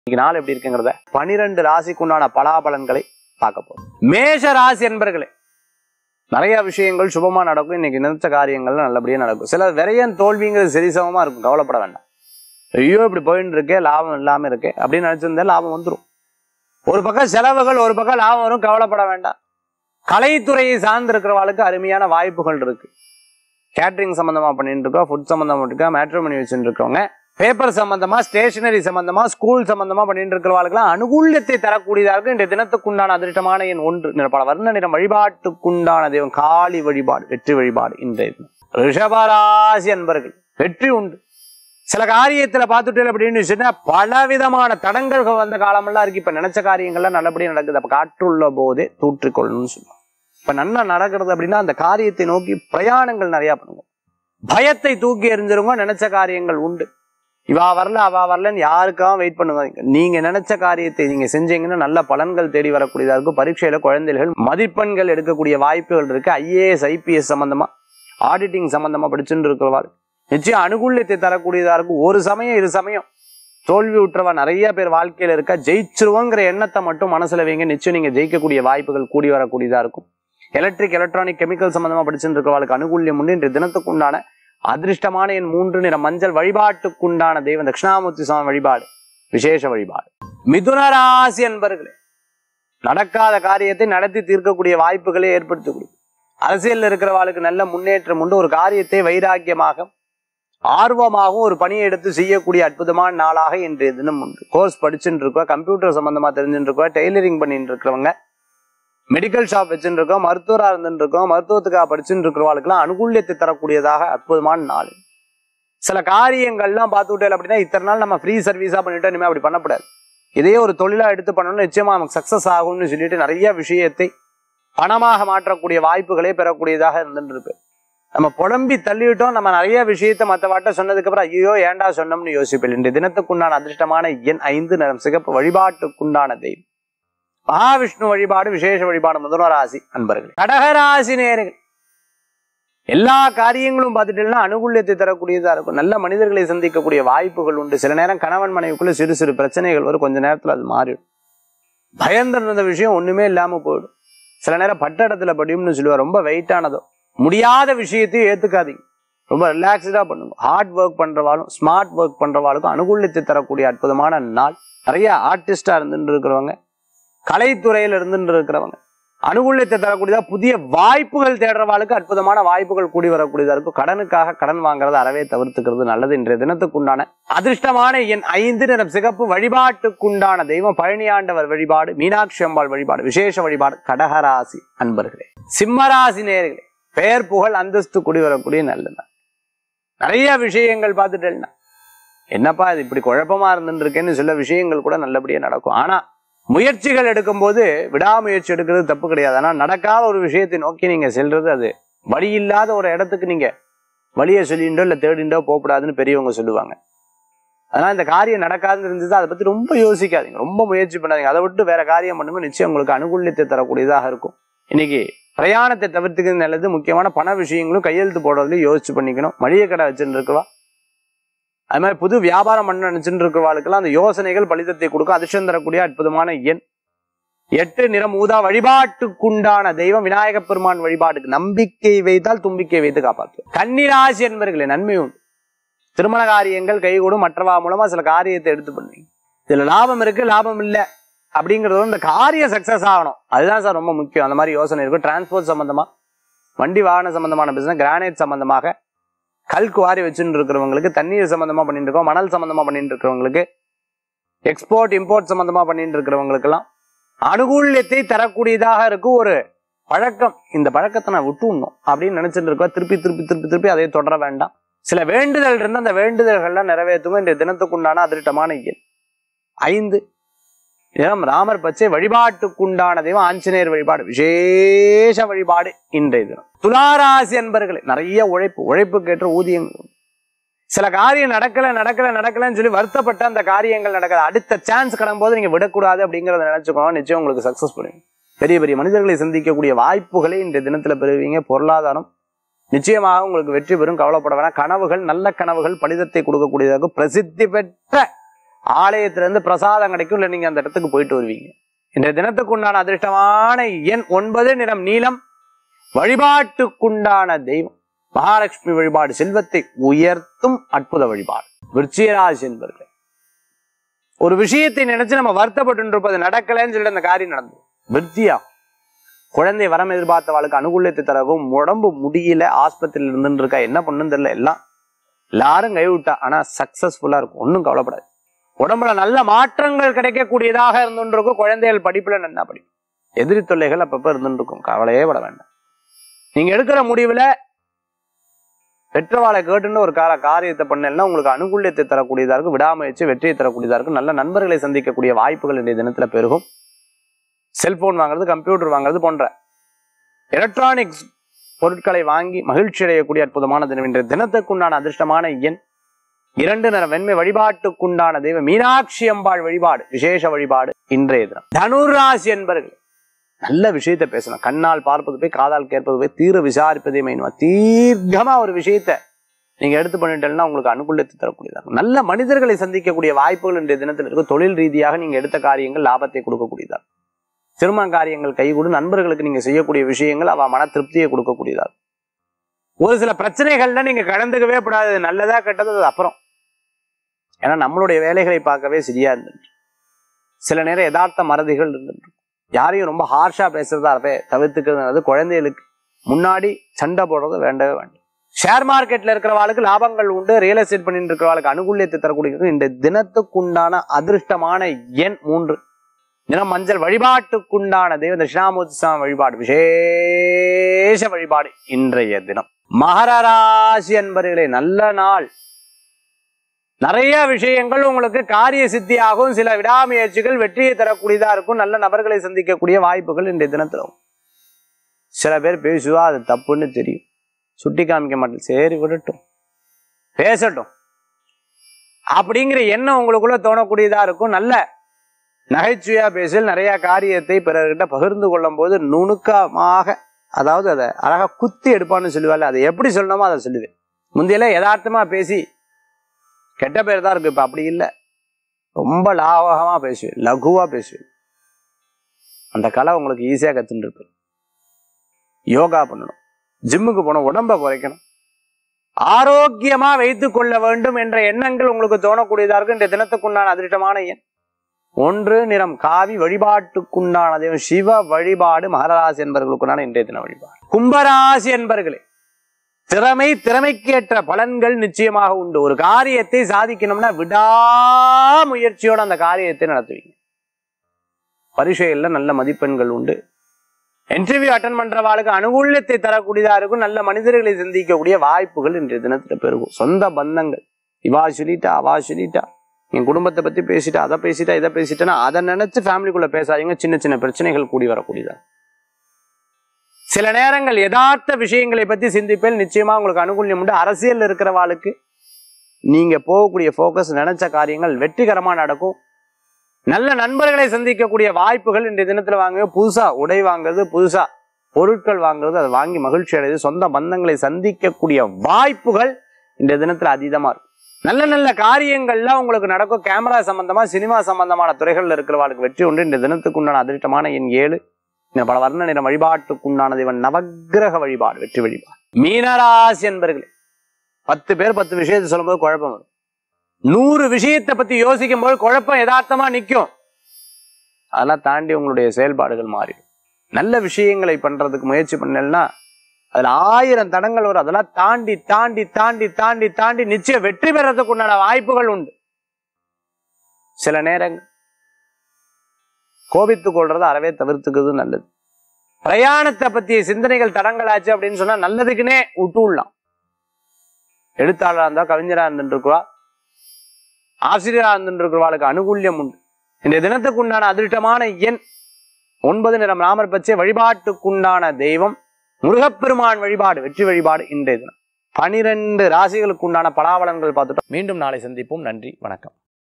இன்னைக்கு நாள் எப்படி இருக்குங்கிறத 12 ராசிக்குண்டான பலாபலன்களை பார்க்க போறோம். மேஷ ராசி என்பர்களே, நிறைய விஷயங்கள் சுபமா நடக்கும். இன்னைக்கு நினைச்ச காரியங்கள் நல்லபடியா நடக்கும். சில விரையன் தோல்விங்கிறது சரிசமமா இருக்கும், கவலைப்பட வேண்டாம். ஐயோ இப்படி போயிட்டு இருக்கே, லாபம் இல்லாம இருக்கே அப்படின்னு நினைச்சிருந்தா லாபம் வந்துடும். ஒரு பக்கம் செலவுகள், ஒரு பக்கம் லாபம் வரும், கவலைப்பட வேண்டாம். கலைத்துறையை சார்ந்து இருக்கிறவாளுக்கு அருமையான வாய்ப்புகள் இருக்கு. கேட்டரிங் சம்பந்தமா பண்ணிட்டு இருக்கோம், ஃபுட் சம்பந்தமா இருக்கா, மேட்ரிமோனி வச்சுட்டு இருக்கவங்க, பேப்பர் சம்பந்தமா, ஸ்டேஷனரி சம்பந்தமா, ஸ்கூல் சம்பந்தமா பண்ணிட்டு இருக்கிறவாளுக்கெல்லாம் அனுகூல்யத்தை தரக்கூடியதா இருக்கு. இந்த தினத்துக்குண்டான அதிர்ஷ்டமான எண் 1 நிறப்பட வர்ண நிறம். வழிபாட்டுக்குண்டான தெய்வம் காளி வழிபாடு, வெற்றி வழிபாடு. இன்றைய ரிஷபராசி அன்பர்கள் வெற்றி உண்டு. சில காரியத்துல பார்த்துட்டு அப்படின்னு சொன்னா பலவிதமான தடங்கல்கள் வந்த காலமெல்லாம் இருக்கு. இப்ப நினைச்ச காரியங்கள்லாம் நல்லபடியா நடக்குது. அப்ப காற்றுள்ள போதே தூற்றிக்கொள்ளணும்னு சொல்லுவாங்க. இப்ப நல்லா நடக்கிறது அப்படின்னா அந்த காரியத்தை நோக்கி பிரயாணங்கள் நிறைய பண்ணுங்க. பயத்தை தூக்கி எறிஞ்சிருங்க. நினைச்ச காரியங்கள் உண்டு. இவா வரல அவா வரலன்னு யாருக்காக வெயிட் பண்ணுவாங்க. நீங்க நினைச்ச காரியத்தை நீங்க செஞ்சீங்கன்னா நல்ல பலன்கள் தேடி வரக்கூடியதா இருக்கும். பரீட்சையில குழந்தைகள் மதிப்பெண்கள் எடுக்கக்கூடிய வாய்ப்புகள் இருக்கு. IAS IPS சம்பந்தமா, ஆடிட்டிங் சம்பந்தமா படிச்சுட்டு இருக்கிறவாள் நிச்சயம் அனுகூல்யத்தை தரக்கூடியதா இருக்கும். ஒரு சமயம் இரு சமயம் தோல்வி உற்றவா நிறைய பேர் வாழ்க்கையில இருக்கா. ஜெயிச்சிருவோங்கிற எண்ணத்தை மட்டும் மனசுல வைங்க. நிச்சயம் நீங்க ஜெயிக்கக்கூடிய வாய்ப்புகள் கூடி வரக்கூடியதா இருக்கும். எலக்ட்ரிக் எலக்ட்ரானிக் கெமிக்கல் சம்பந்தமா படிச்சுட்டு இருக்கிறவளுக்கு அனுகூல்யம் உண்டு. இன்றைய தினத்துக்குண்டான அதிர்ஷ்டமான எண் 3 நிறம் மஞ்சள். வழிபாட்டுக்குண்டான தெய்வம் தட்சிணாமூர்த்தி சுவாமி வழிபாடு, விசேஷ வழிபாடு. மிதுன ராசி என்பர்களே, நடக்காத காரியத்தை நடத்தி தீர்க்கக்கூடிய வாய்ப்புகளை ஏற்படுத்தக்கூடிய அரசியல் இருக்கிறவாளுக்கு நல்ல முன்னேற்றம் உண்டு. ஒரு காரியத்தை வைராக்கியமாக ஆர்வமாகவும் ஒரு பணியை எடுத்து செய்யக்கூடிய அற்புதமான நாளாக இன்றைய தினம் உண்டு. கோர்ஸ் படிச்சுட்டு இருக்கோம், கம்ப்யூட்டர் சம்பந்தமா தெரிஞ்சுட்டு இருக்கோம், டெய்லரிங் பண்ணிட்டு இருக்கிறவங்க, மெடிக்கல் ஷாப் வச்சுட்டு இருக்கோம், மருத்துவராக இருந்துட்டு இருக்கோம், மருத்துவத்துக்காக படிச்சுட்டு இருக்கிறவாளுக்கெல்லாம் அனுகூல்யத்தை தரக்கூடியதாக அற்புதமான நாள். சில காரியங்கள்லாம் பார்த்துக்கிட்டே அப்படின்னா இத்தனை நாள் நம்ம ஃப்ரீ சர்வீஸா பண்ணிட்டோம், இனிமேல் அப்படி பண்ணக்கூடாது. இதே ஒரு தொழிலா எடுத்து பண்ணணும்னு நிச்சயமா நமக்கு சக்சஸ் ஆகும்னு சொல்லிட்டு நிறைய விஷயத்தை பணமாக மாற்றக்கூடிய வாய்ப்புகளே பெறக்கூடியதாக இருந்துட்டு இருக்கு. நம்ம புலம்பி தள்ளிவிட்டோம், நம்ம நிறைய விஷயத்தை மற்றவாட்ட சொன்னதுக்கு அப்புறம் ஐயோ ஏண்டா சொன்னோம்னு யோசிப்பேன். இன்றைய தினத்துக்குண்டான அதிர்ஷ்டமான எண் 5 நிறம் சிகப்பு. வழிபாட்டுக்குண்டான தெய்வம் மகாவிஷ்ணு வழிபாடு, விசேஷ வழிபாடு. மிதுன ராசி அன்பர்கள். கடகராசி நேயர்கள், எல்லா காரியங்களும் பார்த்துட்டீங்கன்னா அனுகூல்யத்தை தரக்கூடியதா இருக்கும். நல்ல மனிதர்களை சந்திக்கக்கூடிய வாய்ப்புகள் உண்டு. சில நேரம் கணவன் மனைவிக்குள்ள சிறு சிறு பிரச்சனைகள் வரும், கொஞ்ச நேரத்துல அது மாறிடும். பயந்திருந்த விஷயம் ஒண்ணுமே இல்லாம போயிடும். சில நேரம் பட்ட இடத்துல படியும்னு சொல்லுவார். ரொம்ப வெயிட்டானதோ முடியாத விஷயத்தையும் ஏத்துக்காதீங்க. ரொம்ப ரிலாக்ஸ்டா பண்ணுங்க. ஹார்ட் ஒர்க் பண்றவாளும் ஸ்மார்ட் ஒர்க் பண்றவாளுக்கும் அனுகூல்யத்தை தரக்கூடிய அற்புதமான நாள். நிறைய ஆர்டிஸ்டா இருந்துட்டு இருக்கிறவங்க, கலைத்துறையில இருந்துட்டு இருக்கிறவங்க அனுகூல்யத்தை தரக்கூடியதா புதிய வாய்ப்புகள் தேடுறவாளுக்கு அற்புதமான வாய்ப்புகள் கூடி வரக்கூடியதா இருக்கும். கடனுக்காக கடன் வாங்குறத அறவே தவிர்த்துக்கிறது நல்லது. இன்றைய தினத்துக்குண்டான அதிர்ஷ்டமான எண் 5 நிறம் சிகப்பு. வழிபாட்டுக்குண்டான தெய்வம் பழனியாண்டவர் வழிபாடு, மீனாட்சி அம்பாள் வழிபாடு, விசேஷ வழிபாடு. கடகராசி அன்பர்களே. சிம்மராசி நேயர்களே, பெயர் புகழ் அந்தஸ்து கூடி வரக்கூடிய நல்லது. நிறைய விஷயங்கள் பார்த்துட்டேன்னா என்னப்பா இது இப்படி குழப்பமா இருந்துட்டு இருக்கேன்னு சில விஷயங்கள் கூட நல்லபடியா நடக்கும். ஆனா முயற்சிகள் எடுக்கும் போது விடாமுயற்சி எடுக்கிறது தப்பு கிடையாது. ஆனா நடக்காத ஒரு விஷயத்தை நோக்கி நீங்க செல்றது அது வழி இல்லாத ஒரு இடத்துக்கு நீங்க வழியை சொல்லிண்டோ இல்ல தேடிண்டோ போகக்கூடாதுன்னு பெரியவங்க சொல்லுவாங்க. அதனால இந்த காரியம் நடக்காதுன்னு இருந்தது அதை பத்தி ரொம்ப யோசிக்காதீங்க, ரொம்ப முயற்சி பண்ணாதீங்க. அதை விட்டு வேற காரியம் பண்ணுங்க. நிச்சயம் உங்களுக்கு அனுகூல்யத்தை தரக்கூடியதாக இருக்கும். இன்னைக்கு பிரயாணத்தை தவிர்த்துக்கிறது நல்லது. முக்கியமான பண விஷயங்களும் கையெழுத்து போடுறதுலையும் யோசிச்சு பண்ணிக்கணும். மளிகை கடை வச்சுட்டு இருக்கவா, அது மாதிரி புது வியாபாரம் பண்ண நினைச்சுட்டு இருக்கிறவாளுக்கெல்லாம் அந்த யோசனைகள் பலிதத்தை கொடுக்கும். அதிர்ஷ்டம் தரக்கூடிய அற்புதமான எண் 8 நிறம் ஊதா. வழிபாட்டுக்குண்டான தெய்வம் விநாயக பெருமான் வழிபாட்டுக்கு. நம்பிக்கை வைத்தால் தும்பிக்கை வைத்து காப்பாற்றும். கன்னிராசி என்பர்களே, நன்மை உண்டு. திருமண காரியங்கள் கைகூடும். மற்றவா மூலமா சில காரியத்தை எடுத்து பண்ணுவீங்க. இதுல லாபம் இருக்கு, லாபம் இல்லை அப்படிங்கிறது இந்த காரியம் சக்சஸ் ஆகணும், அதுதான் சார் ரொம்ப முக்கியம். அந்த மாதிரி யோசனை இருக்கும். டிரான்ஸ்போர்ட் சம்பந்தமா, வண்டி வாகன சம்பந்தமான பிசினஸ், கிரானைட் சம்பந்தமாக, கல் குவாரி வச்சுட்டு இருக்கிறவங்களுக்கு, தண்ணீர் சம்பந்தமா பண்ணிட்டு இருக்கோம், மணல் சம்பந்தமா பண்ணிட்டு இருக்கிறவங்களுக்கு, எக்ஸ்போர்ட் இம்போர்ட் சம்பந்தமா பண்ணிட்டு இருக்கிறவங்களுக்கெல்லாம் அனுகூல்யத்தை தரக்கூடியதாக இருக்கும். ஒரு பழக்கம், இந்த பழக்கத்தை நான் விட்டுணும் அப்படின்னு நினைச்சிட்டு இருக்கோம். திருப்பி திருப்பி திருப்பி திருப்பி அதை தொடர வேண்டாம். சில வேண்டுதல் இருந்து அந்த வேண்டுதல்கள்லாம் நிறைவேற்றுங்க. இந்த தினத்துக்குண்டான அதிர்ஷ்டமான எண் 5 நிறம் ராமர் பச்சை. வழிபாட்டுக்குண்டான தெய்வம் ஆஞ்சநேயர் வழிபாடு, விசேஷ வழிபாடு. இன்றைய தினம் துளாராசி அன்பர்களே, நிறைய உழைப்புக்கேற்ற ஊதியங்கள். சில காரியம் நடக்கலன்னு சொல்லி வருத்தப்பட்ட அந்த காரியங்கள் நடக்காது. அடுத்த சான்ஸ் கிடக்கும் போது நீங்க விடக்கூடாது அப்படிங்கறத நினைச்சுக்கோங்க. நிச்சயம் உங்களுக்கு சக்சஸ் பண்ணுவீங்க. பெரிய பெரிய மனிதர்களை சந்திக்கக்கூடிய வாய்ப்புகளை இன்றைய தினத்துல பெறுவீங்க. பொருளாதாரம் நிச்சயமாக உங்களுக்கு வெற்றி பெறும். கவலைப்பட வேணாம். கனவுகள், நல்ல கனவுகள் பலிதத்தை கொடுக்கக்கூடியதாக. பிரசித்தி பெற்ற ஆலயத்திலிருந்து பிரசாதம் கிடைக்கும், இல்லை நீங்க அந்த இடத்துக்கு போயிட்டு வருவீங்க. இன்றைய தினத்துக்குண்டான அதிர்ஷ்டமான எண் 9, நிறம் நீலம். வழிபாட்டுக்குண்டான தெய்வம் மகாலட்சுமி வழிபாடு, செல்வத்தை உயர்த்தும் அற்புத வழிபாடு. விருச்சிக ராசி என்பவர்களே, ஒரு விஷயத்தை நினைச்சு நம்ம வருத்தப்பட்டு இருப்பது நடக்கலன்னு சொல்லிட்டு அந்த காரியம் நடந்தது, விருத்தியா குழந்தை வரம் எதிர்பார்த்தவாளுக்கு அனுகூலத்தை தரவும், உடம்பு முடியல, ஆஸ்பத்திரியில் இருந்துட்டு இருக்கா, என்ன பண்ணுன்னு தெரியல, எல்லாரும் கைவிட்டா, ஆனா சக்சஸ்ஃபுல்லா இருக்கும், ஒன்னும் கவலைப்படாது. உடம்புல நல்ல மாற்றங்கள் கிடைக்கக்கூடியதாக இருந்துருக்கும். குழந்தைகள் படிப்புல நல்லா படிக்கும். எதிரி தொல்லைகள் அப்பப்ப இருந்துருக்கும், கவலையே பட வேண்டாம். நீங்க எடுக்கிற முடிவுல பெற்றவாளை கேட்டுன்னு ஒரு காரியத்தை பண்ணலன்னா உங்களுக்கு அனுகூலத்தை தரக்கூடியதா இருக்கும், விடாமுயற்சி வெற்றியை தரக்கூடியதா இருக்கும். நல்ல நண்பர்களை சந்திக்கக்கூடிய வாய்ப்புகள் இன்றைய தினத்துல பெருகும். செல்போன் வாங்குறது, கம்ப்யூட்டர் வாங்குறது போன்ற எலக்ட்ரானிக்ஸ் பொருட்களை வாங்கி மகிழ்ச்சி அடையக்கூடிய அற்புதமான தினம். இன்றைய தினத்துக்குண்டான அதிர்ஷ்டமான எண் 2, நிறம் வெண்மை. வழிபாட்டுக்குண்டான தெய்வம் மீனாட்சி அம்பாள் வழிபாடு, விசேஷ வழிபாடு இன்றைய தினம். தனுராசி என்பர்கள் நல்ல விஷயத்தை பேசணும். கண்ணால் பார்ப்பது போய் காதால் கேட்பது போய் தீர விசாரிப்பதே மைனுவா. தீர்க்கமா ஒரு விஷயத்த நீங்க எடுத்து பண்ணிட்டேன்னா உங்களுக்கு அனுகூலத்தை தரக்கூடியதாக. நல்ல மனிதர்களை சந்திக்கக்கூடிய வாய்ப்புகள் இன்றைய தினத்தில் இருக்கும். தொழில் ரீதியாக நீங்க எடுத்த காரியங்கள் லாபத்தை கொடுக்கக்கூடியதாக. திருமண காரியங்கள் கைகூடு. நண்பர்களுக்கு நீங்க செய்யக்கூடிய விஷயங்கள் அவ மன திருப்தியை கொடுக்கக்கூடியதாக. ஒரு சில பிரச்சனைகள்ல நீங்க கடந்துக்கவே கூடாது, நல்லதா கெட்டது அது அப்புறம். ஏன்னா நம்மளுடைய வேலைகளை பார்க்கவே சரியா இருந்துட்டு, சில நேரம் யதார்த்த மறதிகள் இருந்துட்டு, யாரையும் ரொம்ப ஹார்ஷா பேசுறதா தவிர்த்துக்கிறது. குழந்தைகளுக்கு முன்னாடி சண்டை போடுறது வேண்டவே வேண்டாம். ஷேர் மார்க்கெட்ல இருக்கிறவாளுக்கு லாபங்கள் உண்டு. ரியல் எஸ்டேட் பண்ணிட்டு இருக்கிறவாளுக்கு அனுகூலியத்தை தரக்கூடிய இந்த தினத்துக்குண்டான அதிர்ஷ்டமான எண் 3, நிறம் மஞ்சள். வழிபாட்டுக்குண்டான தெய்வம் தட்சிணாமூர்த்தி சுவாமி வழிபாடு, விசேஷ வழிபாடு இன்றைய தினம். மகர ராசி அன்பர்களே, நல்ல நாள். நிறைய விஷயங்கள் உங்களுக்கு காரிய சித்தியாகும். சில விடாமுயற்சிகள் வெற்றியை தரக்கூடியதா இருக்கும். நல்ல நபர்களை சந்திக்கக்கூடிய வாய்ப்புகள் இன்றைய தினத்துல. சில பேர் பேசுவா, அது தப்புன்னு தெரியும், சுட்டி காமிக்க மாட்டேன், சரி விடட்டும், பேசட்டும் அப்படிங்கிற எண்ணம் உங்களுக்குள்ள தோணக்கூடியதா இருக்கும். நல்ல நகைச்சுவையா பேசல், நிறைய காரியத்தை பிறர்கிட்ட பகிர்ந்து கொள்ளும் போது நுணுக்கமாக, அதாவது அதை அழகா குத்தி எடுப்பான்னு சொல்லுவாள், அதை எப்படி சொல்லணுமோ அதை சொல்லுவேன். முந்தையில யதார்த்தமா பேசி கெட்ட பேர் தான் இருக்கு, இப்ப அப்படி இல்லை, ரொம்ப லாவகமா பேசுவேன், லகுவா பேசுவேன். அந்த கலை உங்களுக்கு ஈஸியா கத்துட்டு இருப்பேன். யோகா பண்ணணும், ஜிம்முக்கு போகணும், உடம்ப குறைக்கணும், ஆரோக்கியமா வைத்துக் கொள்ள வேண்டும் என்ற எண்ணங்கள் உங்களுக்கு தோணக்கூடியதா இருக்கும். இந்த தினத்துக்குண்டான அதிர்ஷ்டமான எண் 1, நிறம் காவி. வழிபாட்டுக்குண்டான தெய்வம் சிவ வழிபாடு. மகராசி என்பவர்களுக்குண்டான இன்றைய தின வழிபாடு. கும்பராசி என்பர்களே, திறமைக்கேற்ற பலன்கள் நிச்சயமாக உண்டு. ஒரு காரியத்தை சாதிக்கணும்னா விடாமுயற்சியோட அந்த காரியத்தை நடத்துவீங்க. பரீட்சைகள்ல நல்ல மதிப்பெண்கள் உண்டு. இன்டர்வியூ அட்டன் பண்றவாளுக்கு அனுகூலத்தை தரக்கூடியதா இருக்கும். நல்ல மனிதர்களை சந்திக்கக்கூடிய வாய்ப்புகள் இன்றைய தினத்துல பெருகும். சொந்த பந்தங்கள், இவா சொல்லிட்டா அவா சொல்லிட்டா, என் குடும்பத்தை பத்தி பேசிட்டா, அதை பேசிட்டா, இதை பேசிட்டேன்னா அதை நினைச்சு ஃபேமிலிக்குள்ள பேசாதீங்க. சின்ன சின்ன பிரச்சனைகள் கூடி வரக்கூடியதா. சில நேரங்கள் யதார்த்த விஷயங்களை பத்தி சிந்திப்பேன், நிச்சயமா உங்களுக்கு அனுகூல்யம் உண்டு. அரசியல் இருக்கிறவாளுக்கு நீங்க போகக்கூடிய போக்கஸ், நினைச்ச காரியங்கள் வெற்றிகரமா நடக்கும். நல்ல நண்பர்களை சந்திக்கக்கூடிய வாய்ப்புகள் இன்றைய தினத்துல வாங்க. புதுசா உடை வாங்குறது, புதுசா பொருட்கள் வாங்குறது, அதை வாங்கி மகிழ்ச்சி அடைது. சொந்த பந்தங்களை சந்திக்கக்கூடிய வாய்ப்புகள் இன்றைய தினத்துல அதீதமா இருக்கும். நல்ல நல்ல காரியங்கள்லாம் உங்களுக்கு நடக்கும். கேமரா சம்பந்தமா, சினிமா சம்பந்தமான துறைகள்ல இருக்கிறவாளுக்கு வெற்றி உண்டு. இந்த தினத்துக்குண்டான அதிர்ஷ்டமான எண் 7, பல வர்ண நிற. வழிபாட்டுக்குண்டான தெய்வம் நவக்கிரக வழிபாடு, வெற்றி வழிபாடு. மீனராசி என்பர்களே, 10 பேர் 10 விஷயத்தை சொல்லும்போது குழப்பம் வரும். 100 விஷயத்தை பத்தி யோசிக்கும் போது குழப்பம் யதார்த்தமா நிற்கும். அதெல்லாம் தாண்டி உங்களுடைய செயல்பாடுகள் மாறிடும். நல்ல விஷயங்களை பண்றதுக்கு முயற்சி பண்ணலன்னா அதுல 1000 தடங்கள் வரும். அதெல்லாம் தாண்டி தாண்டி தாண்டி தாண்டி தாண்டி நிச்சயம் வெற்றி பெறதுக்கு உண்டான வாய்ப்புகள் உண்டு. சில நேரங்கள் கோபித்துக் கொள்றது அறவே தவிர்த்துக்கிறது நல்லது. பிரயாணத்தை பத்திய சிந்தனைகள் தடங்களாச்சு அப்படின்னு சொன்னா நல்லதுக்குன்னே விட்டுலாம். எழுத்தாளராக இருந்தா, கவிஞரா இருந்துருக்குவா, ஆசிரியரா இருந்துருக்குவாளுக்கு அனுகூல்யம் உண்டு. இந்த தினத்துக்கு உண்டான அதிர்ஷ்டமான எண் 9, நிறம் ராமர் பச்சை. வழிபாட்டுக்குண்டான தெய்வம் முருகப்பெருமான் வழிபாடு, வெற்றி வழிபாடு இன்றைய தினம். 12 ராசிகளுக்கு உண்டான பலாபலன்கள் பார்த்துட்டோம். மீண்டும் நாளை சந்திப்போம். நன்றி, வணக்கம்.